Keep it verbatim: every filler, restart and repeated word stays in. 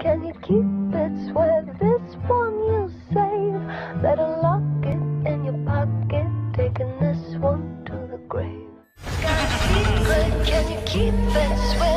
can you keep it? Swear this one you'll save. Better lock it in your pocket, taking this one to the grave. Got a secret, can you keep it? Swear